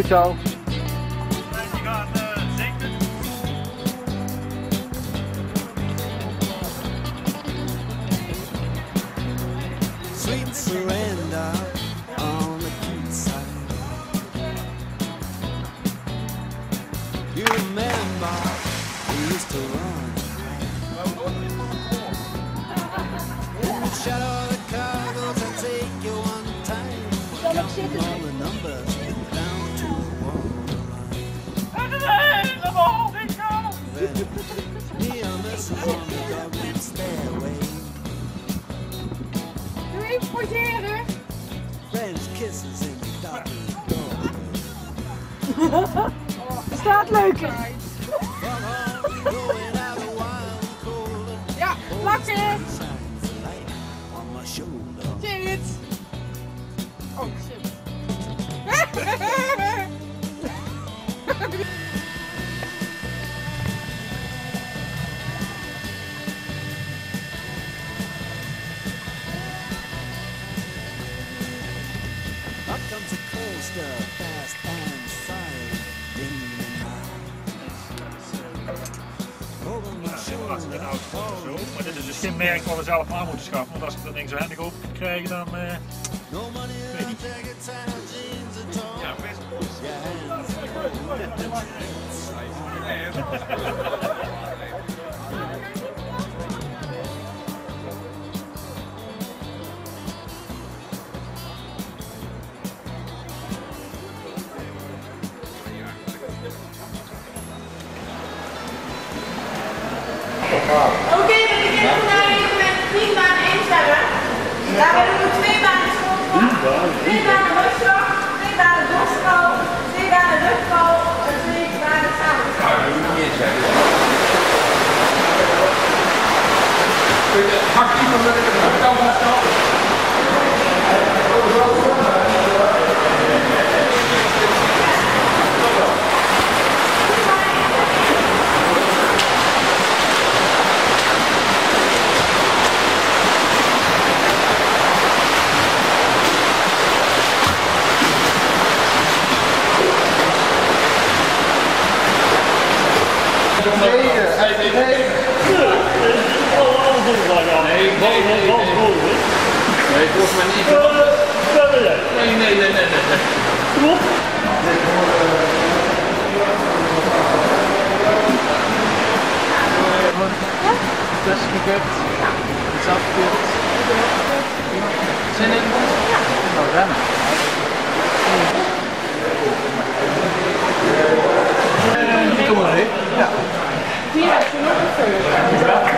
Goed zo. Sweet surrender on the cute side. You remember we used to run in the shadow of the cargoes. I take you one time, counting all the numbers down to one. Neon missiles on the government stairway. Even poseren. French kisses in the dark. Staat leuker. Ja, plakken. Shit. Oh shit. Up comes a coaster, fast and silent in the night. Over my shoulder, Maar dit is dus geen merk wat we zelf aan moeten schaffen, want als ik dat ding zo handig op krijg, dan no money in the jackets and jeans at all. ja, best. Oké, we beginnen vandaag even met 10 banen instellen. Daarbij doen we 2 banen schoolslag, 2 banen rugslag, 2 banen borstval, 2 banen rugval en 2 banen samenval. Hakt iemand met een touw vast? Nee, volgens mij niet. Nee. Kom op. Dus gekukt. Iets afgekukt. Zin in? Nou, remmen. Kom maar heen. Ja. Hier heb je nog een vullen.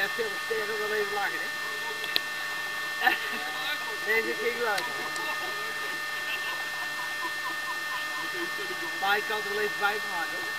Ja, veel sterren wel even lachen, hè? Nee, dat ging wel uit. Maar ik kan er wel even bij maken, hoor.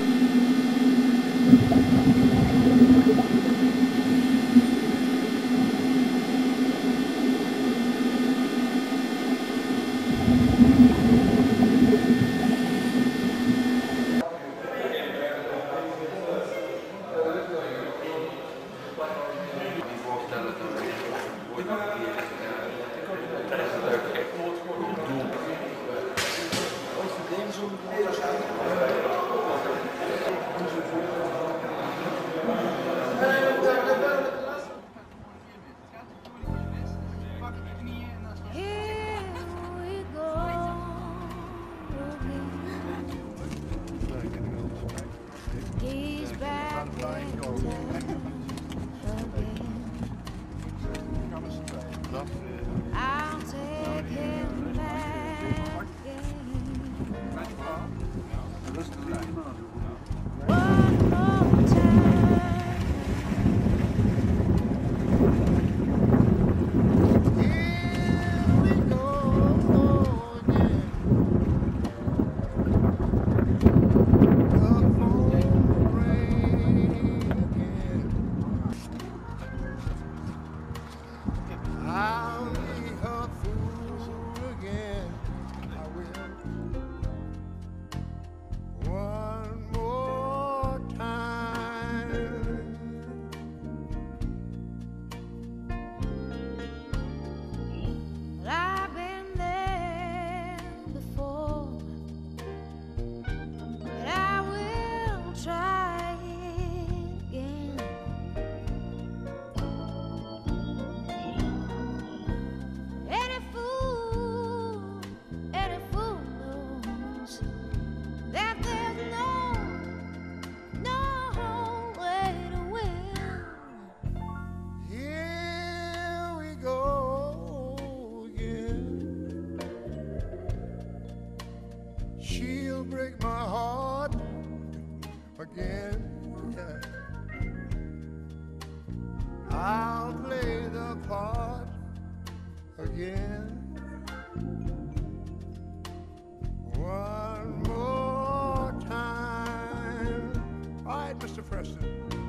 He's back in town again. I'll take him back again. One more time. Here we go again. The phone rang again. I'll be her fool again. I will. One more time. Well, I've been there before, but I will try it again. Any fool knows that there's no way to win. Here we go again. She'll break my heart again. Yeah. I'll play the part again. One more time. All right, Mr. Preston.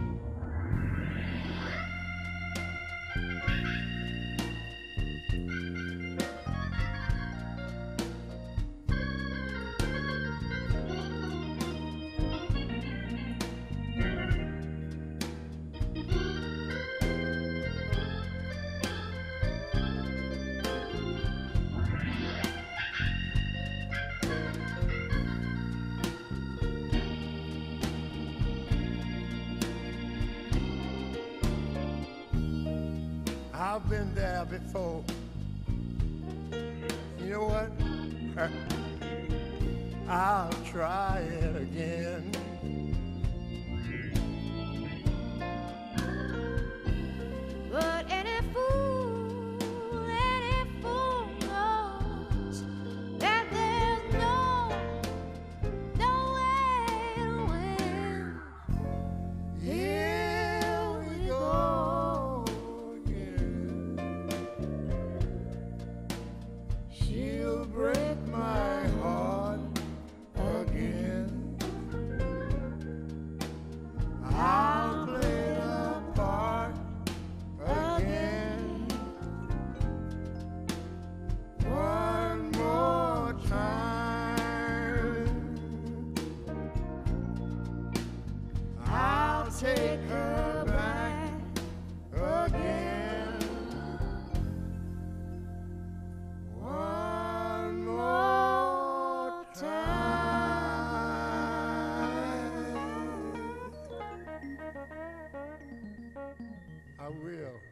I've been there before. You know what? I'll try it again. But any fool knows that there's no way to win. Here we go again. She'll break my heart again. I'll play the part again. One more time. I'll take her back again. One more time. I will.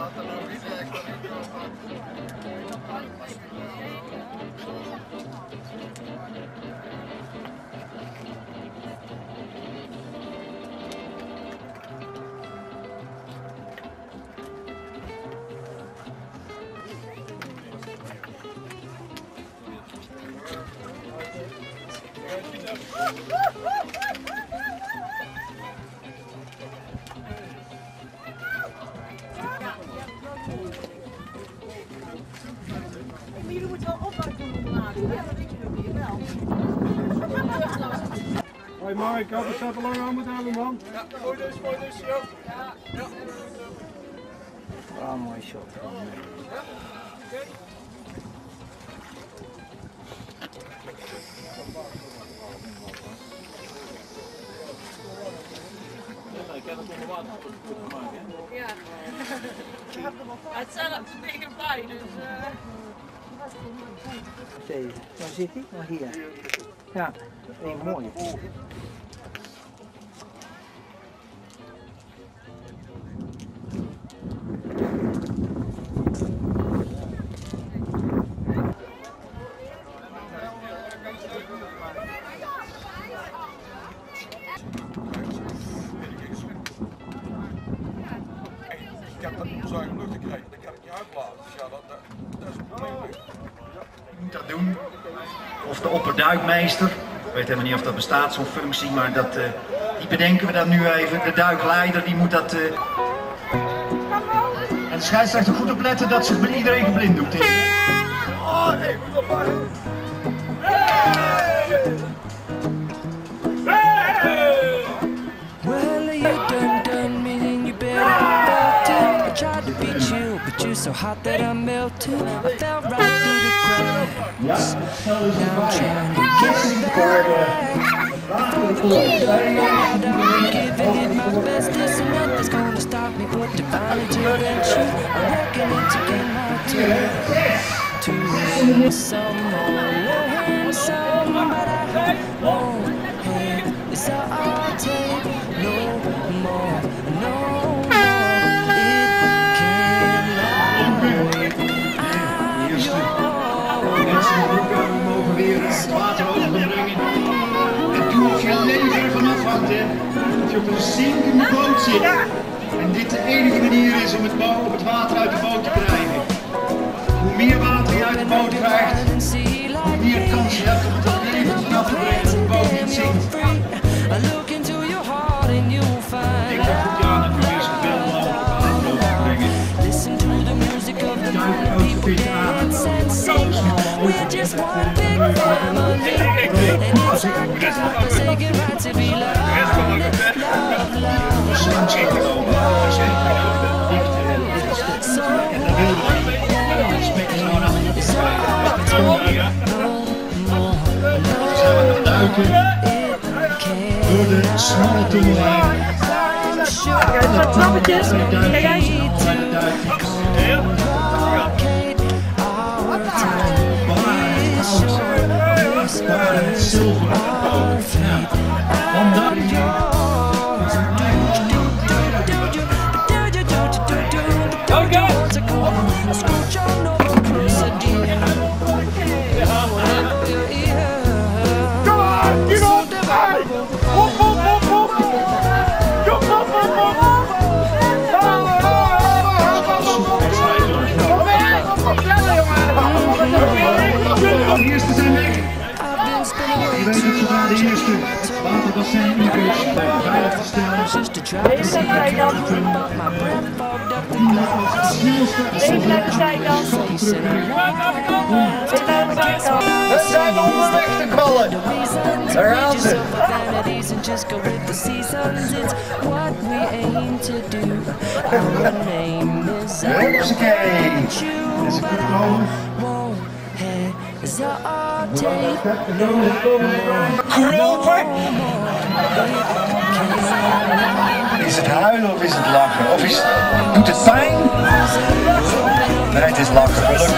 Jullie moeten wel opwarming maken. Ja, dat weet je natuurlijk wel. Hoi Mark, ik hoop dat je het lang aan moet hebben, man. Ja, mooi dus, ja. Ja. Ah, mooi shot. Ik heb het onder water gemaakt, hè? Ja. Het staat er tegenbij, dus... Waar zit hij? Oh, hier. Ja, een mooie. Ik heb dat niet zuiver lucht te krijgen, dan kan ik niet uitblazen. Dus ja, dat is een probleem. Je moet dat doen. Of de opperduikmeester. Ik weet helemaal niet of dat bestaat, zo'n functie, maar dat, die bedenken we dan nu even. De duikleider die moet dat... En de scheidsrechter goed opletten dat zich bij iedereen geblinddoekt is. Oh nee, moet op. Well, you done me, then you better be belted. I tried to beat you, but you're so hot that I melted. I fell right through the cracks. Now I'm trying to get back. I'm giving it my best, there's nothing's gonna stop me but divine intervention. I'm working it to get my turn. To win some more, learn some, but I won't have this all take. No more, no more. It cannot wait. De mensen in de broek mogen weer het water over gaan brengen. En doe of je leven ervan afhangt, hè. Dat je op een zinkende boot zit. En dit de enige manier is om het water uit de boot te krijgen. Hoe meer water je uit de boot krijgt, hoe meer kans je hebt om het leven vanaf te brengen dat de boot niet zinkt. Ik ga goed aan en probeer zoveel mogelijk water over te brengen. Duik outfit aan. We're just one big family, and it's our God-forsaken right to be loved, loved, loved. So door de smalle tunnel heen. Wat trappetjes? Kijk uit. Zilver. De eerste zijn weg. Je weet dat zodra de eerste waterbassin in is, veilig te stellen. Deze zijn wij dan. Even naar de zijkant. We zijn onderweg te kwallen. Daar gaan ze. Hupsakee. En ze kunnen komen. Kropen! Is het huilen of is het lachen? Of doet het pijn? Nee, het is lachen, gelukkig.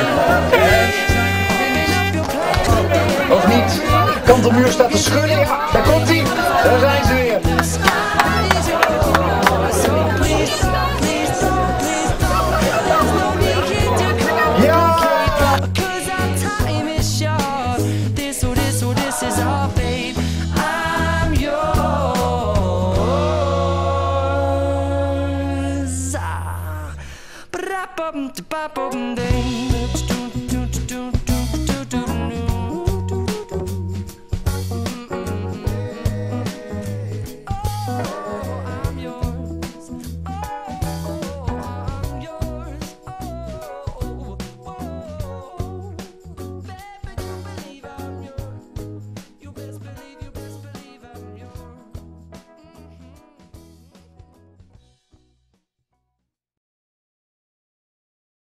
Of niet? De kantelmuur staat te schudden. Daar komt hij. Daar zijn ze weer. Ba-da-bum-da-ba-bum-ding.